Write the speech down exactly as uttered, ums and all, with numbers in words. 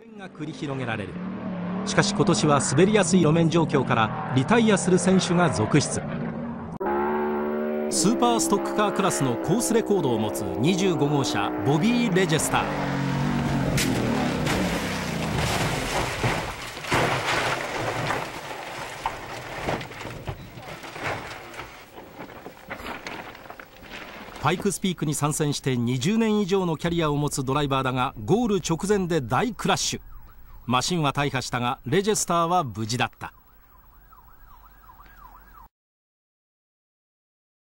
戦が繰り広げられる。しかし今年は滑りやすい路面状況からリタイアする選手が続出。スーパーストックカークラスのコースレコードを持つにじゅうご号車ボビー・レジェスター。パイクスピークに参戦してにじゅうねん以上のキャリアを持つドライバーだが、ゴール直前で大クラッシュ。マシンは大破したがレジェスターは無事だった。